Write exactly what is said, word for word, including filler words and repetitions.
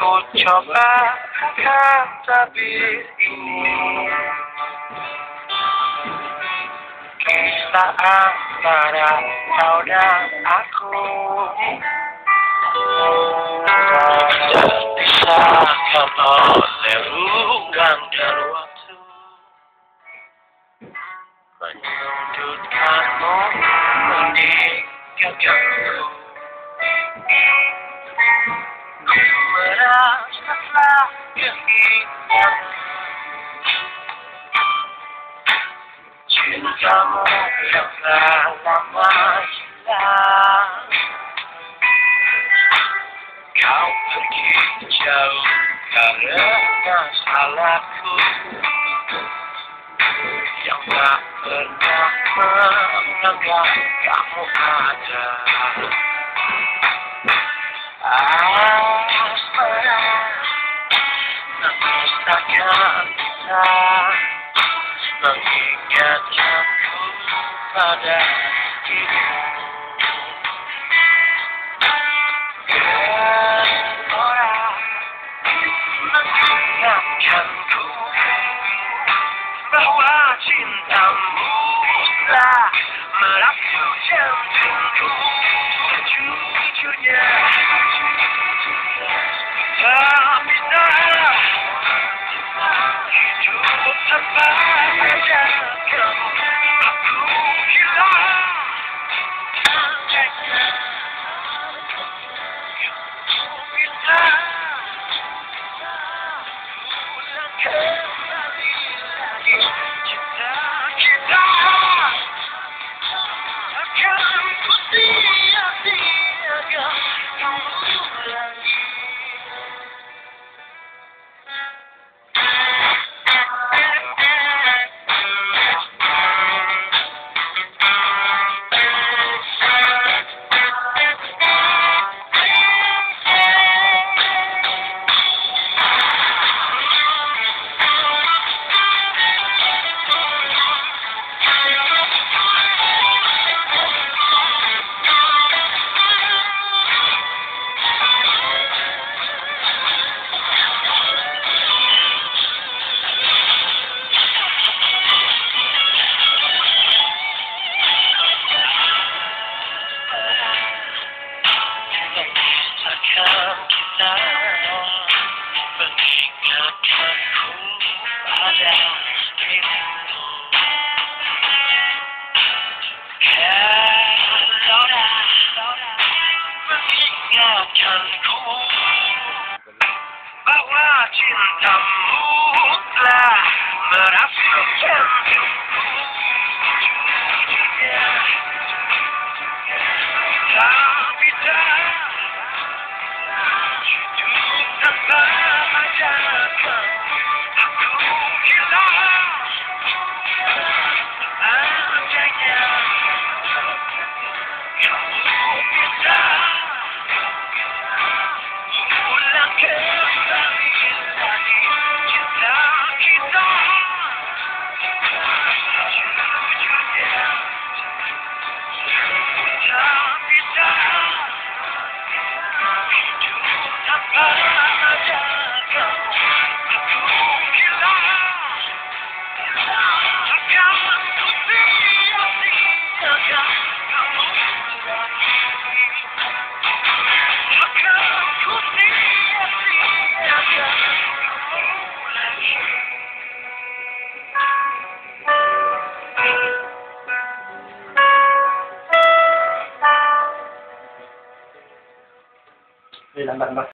Ku coba angkat tabir ini, kisah antara kau dan aku, terpisahkan oleh ruang dan waktu, menyudutkanmu, meninggalkanku. Ku merasa telah kehilangan cintamu yang telah lama hilang. Kau pergi jauh karena salahku yang tak pernah menganggap kamu ada. Asmara, nangis takkan bisa mengingatkanku pada dirimu. Gelora mengingatkanku bahwa cintamu telah merasuk jantungku. Jujurnya tak bisa hidup tanpa ada kamu. Aku hilang andainya kamu bisa ulang kembali lagi. Cinta kita akan ku sia-siakan lagi. Takkan kita mengingatkanku pada dirimu. Gelora mengingatkanku bahwa cintamu telah merasuk jantungku. Jujurnya tak bisa hidup tanpa ada kamu. Aku hilang andainya kamu bisa ulang kembali lagi. Cinta kita jujurnya tak bisa hidup tanpa ada kamu. Aku hilang takkan ku sia-siakan kamu lagi. Takkan ku sia-siakan kamu lagi. Ini lambat, Mas.